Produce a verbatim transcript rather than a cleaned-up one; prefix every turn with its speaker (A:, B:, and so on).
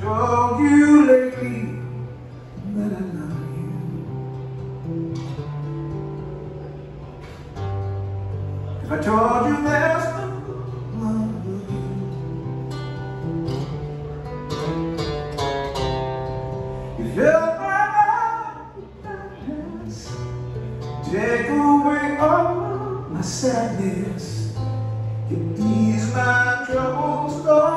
A: told you lately that I love you. If I told you there's no one but you, you filled my life with darkness, take away all my sadness, you ease my troubles, Lord.